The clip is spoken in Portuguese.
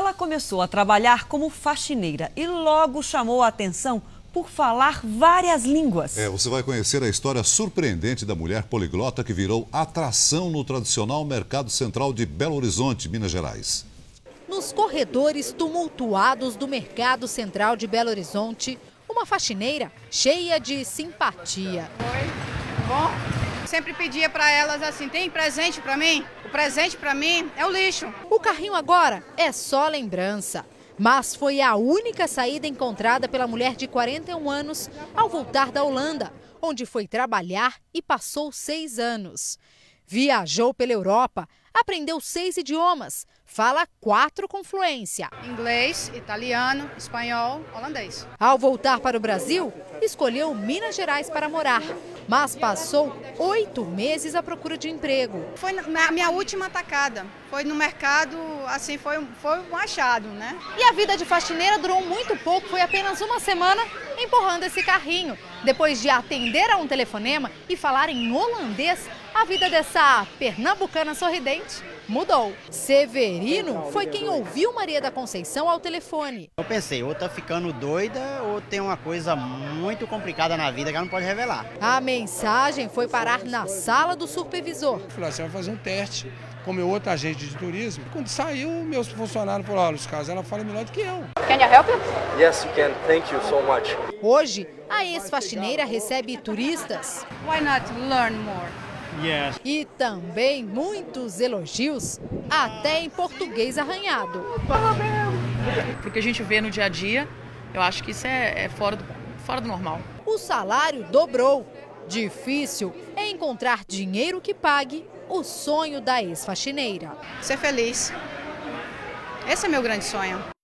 Ela começou a trabalhar como faxineira e logo chamou a atenção por falar várias línguas. Você vai conhecer a história surpreendente da mulher poliglota que virou atração no tradicional Mercado Central de Belo Horizonte, Minas Gerais. Nos corredores tumultuados do Mercado Central de Belo Horizonte, uma faxineira cheia de simpatia. Oi, bom? Sempre pedia para elas assim, tem presente para mim? O presente para mim é o lixo. O carrinho agora é só lembrança. Mas foi a única saída encontrada pela mulher de 41 anos ao voltar da Holanda, onde foi trabalhar e passou 6 anos. Viajou pela Europa, aprendeu 6 idiomas, fala 4 com fluência. Inglês, italiano, espanhol, holandês. Ao voltar para o Brasil, escolheu Minas Gerais para morar, mas passou 8 meses à procura de emprego. Foi a minha última atacada. Foi no mercado, assim, foi um achado, né? E a vida de faxineira durou muito pouco, foi apenas uma semana empurrando esse carrinho. Depois de atender a um telefonema e falar em holandês, a vida dessa pernambucana sorridente mudou. Severino foi quem ouviu Maria da Conceição ao telefone. Eu pensei, ou tá ficando doida ou tem uma coisa muito complicada na vida que ela não pode revelar. A mensagem foi parar na sala do supervisor. Falei, você vai fazer um teste com meu outro agente de turismo. Quando saiu, meus funcionários falaram, olha, Luiz Carlos, ela fala melhor do que eu. Can you help you? Yes, you can. Thank you so much. Hoje, a ex-faxineira recebe turistas. Why not learn more? Yes. E também muitos elogios, até em português arranhado. Porque a gente vê no dia a dia, eu acho que isso é fora do normal. O salário dobrou. Difícil é encontrar dinheiro que pague o sonho da ex-faxineira. Ser feliz. Esse é meu grande sonho.